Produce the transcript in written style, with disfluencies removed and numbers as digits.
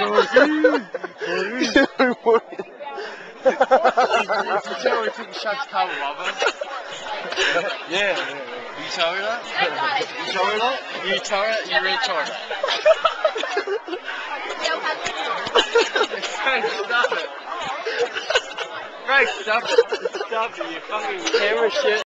You tell her to take a shot to Cabo Wabo? Yeah. You tell her that? You tell her that? You tell her that? You really tell her that? Frank, stop it. Frank, stop it. Stop it, you fucking camera shit.